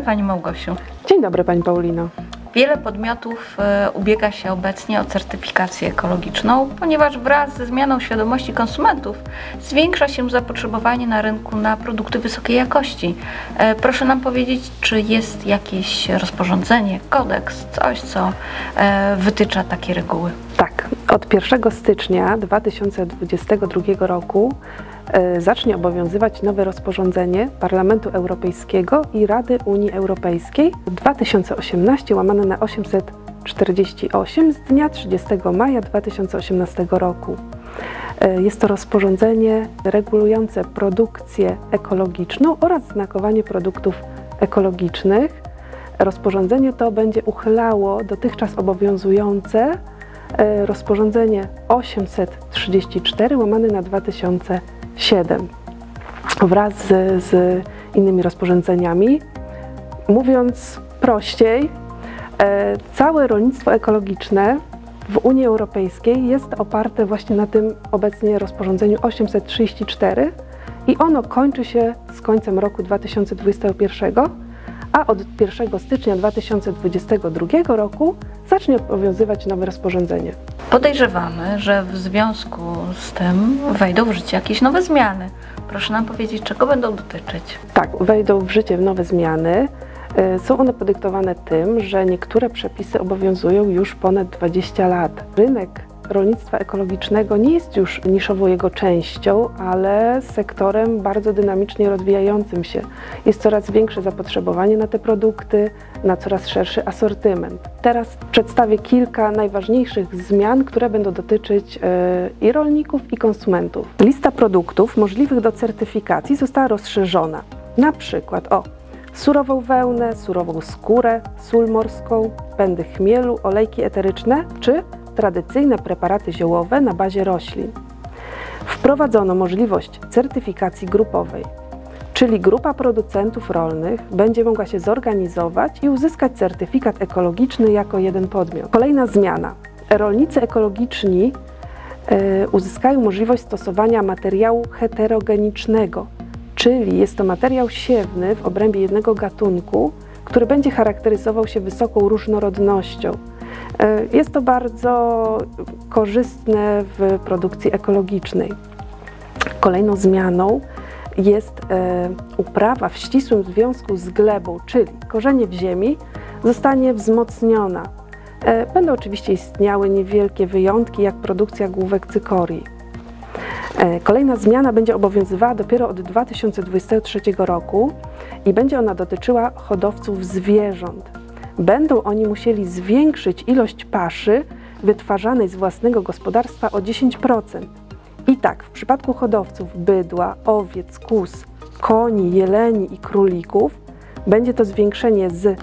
Pani Małgosiu. Dzień dobry Pani Paulino. Wiele podmiotów ubiega się obecnie o certyfikację ekologiczną, ponieważ wraz ze zmianą świadomości konsumentów zwiększa się zapotrzebowanie na rynku na produkty wysokiej jakości. Proszę nam powiedzieć, czy jest jakieś rozporządzenie, kodeks, coś, co wytycza takie reguły? Tak, od 1 stycznia 2022 roku zacznie obowiązywać nowe rozporządzenie Parlamentu Europejskiego i Rady Unii Europejskiej 2018/848 z dnia 30 maja 2018 roku. Jest to rozporządzenie regulujące produkcję ekologiczną oraz znakowanie produktów ekologicznych. Rozporządzenie to będzie uchylało dotychczas obowiązujące rozporządzenie 834/2007 wraz z innymi rozporządzeniami. Mówiąc prościej, całe rolnictwo ekologiczne w Unii Europejskiej jest oparte właśnie na tym obecnie rozporządzeniu 834 i ono kończy się z końcem roku 2021, a od 1 stycznia 2022 roku zacznie obowiązywać nowe rozporządzenie. Podejrzewamy, że w związku z tym wejdą w życie jakieś nowe zmiany. Proszę nam powiedzieć, czego będą dotyczyć? Tak, wejdą w życie nowe zmiany. Są one podyktowane tym, że niektóre przepisy obowiązują już ponad 20 lat. Rynek rolnictwa ekologicznego nie jest już niszowo jego częścią, ale sektorem bardzo dynamicznie rozwijającym się. Jest coraz większe zapotrzebowanie na te produkty, na coraz szerszy asortyment. Teraz przedstawię kilka najważniejszych zmian, które będą dotyczyć i rolników, i konsumentów. Lista produktów możliwych do certyfikacji została rozszerzona. Na przykład o surową wełnę, surową skórę, sól morską, pędy chmielu, olejki eteryczne czy tradycyjne preparaty ziołowe na bazie roślin. Wprowadzono możliwość certyfikacji grupowej, czyli grupa producentów rolnych będzie mogła się zorganizować i uzyskać certyfikat ekologiczny jako jeden podmiot. Kolejna zmiana. Rolnicy ekologiczni uzyskają możliwość stosowania materiału heterogenicznego, czyli jest to materiał siewny w obrębie jednego gatunku, który będzie charakteryzował się wysoką różnorodnością. Jest to bardzo korzystne w produkcji ekologicznej. Kolejną zmianą jest uprawa w ścisłym związku z glebą, czyli korzenie w ziemi zostanie wzmocniona. Będą oczywiście istniały niewielkie wyjątki, jak produkcja główek cykorii. Kolejna zmiana będzie obowiązywała dopiero od 2023 roku i będzie ona dotyczyła hodowców zwierząt. Będą oni musieli zwiększyć ilość paszy wytwarzanej z własnego gospodarstwa o 10%. I tak, w przypadku hodowców bydła, owiec, kóz, koni, jeleni i królików będzie to zwiększenie z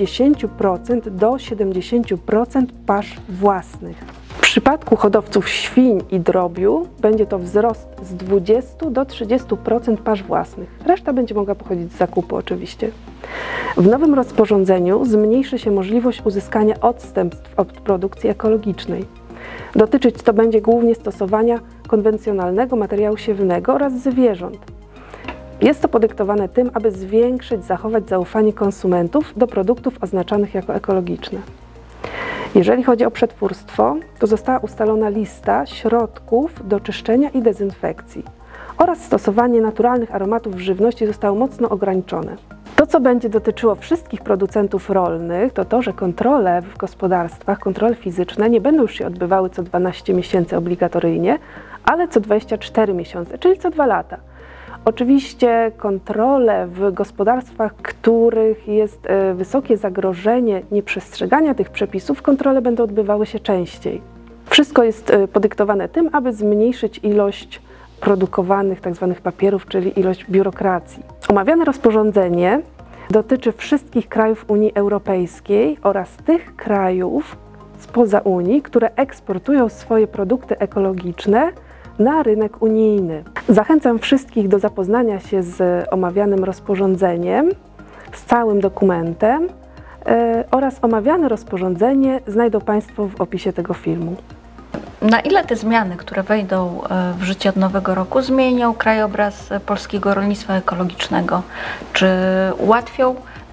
60% do 70% pasz własnych. W przypadku hodowców świń i drobiu będzie to wzrost z 20 do 30% pasz własnych. Reszta będzie mogła pochodzić z zakupu oczywiście. W nowym rozporządzeniu zmniejszy się możliwość uzyskania odstępstw od produkcji ekologicznej. Dotyczyć to będzie głównie stosowania konwencjonalnego materiału siewnego oraz zwierząt. Jest to podyktowane tym, aby zwiększyć, zachować zaufanie konsumentów do produktów oznaczanych jako ekologiczne. Jeżeli chodzi o przetwórstwo, to została ustalona lista środków do czyszczenia i dezynfekcji oraz stosowanie naturalnych aromatów w żywności zostało mocno ograniczone. To, co będzie dotyczyło wszystkich producentów rolnych, to to, że kontrole w gospodarstwach, kontrole fizyczne nie będą już się odbywały co 12 miesięcy obligatoryjnie, ale co 24 miesiące, czyli co 2 lata. Oczywiście kontrole w gospodarstwach, których jest wysokie zagrożenie nieprzestrzegania tych przepisów, kontrole będą odbywały się częściej. Wszystko jest podyktowane tym, aby zmniejszyć ilość produkowanych tzw. papierów, czyli ilość biurokracji. Omawiane rozporządzenie dotyczy wszystkich krajów Unii Europejskiej oraz tych krajów spoza Unii, które eksportują swoje produkty ekologiczne na rynek unijny. Zachęcam wszystkich do zapoznania się z omawianym rozporządzeniem, z całym dokumentem oraz omawiane rozporządzenie znajdą Państwo w opisie tego filmu. Na ile te zmiany, które wejdą w życie od nowego roku, zmienią krajobraz polskiego rolnictwa ekologicznego? Czy ułatwią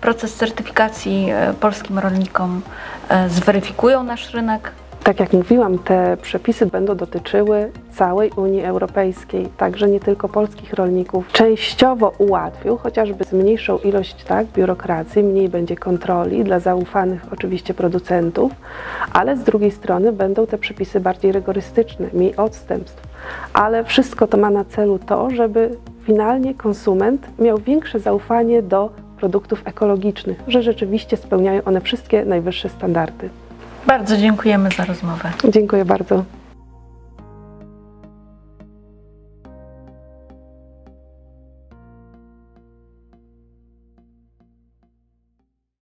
proces certyfikacji polskim rolnikom zweryfikują nasz rynek? Tak jak mówiłam, te przepisy będą dotyczyły całej Unii Europejskiej, także nie tylko polskich rolników. Częściowo ułatwią, chociażby zmniejszą ilość biurokracji, mniej będzie kontroli dla zaufanych oczywiście producentów, ale z drugiej strony będą te przepisy bardziej rygorystyczne, mniej odstępstw. Ale wszystko to ma na celu to, żeby finalnie konsument miał większe zaufanie do produktów ekologicznych, że rzeczywiście spełniają one wszystkie najwyższe standardy. Bardzo dziękujemy za rozmowę. Dziękuję bardzo.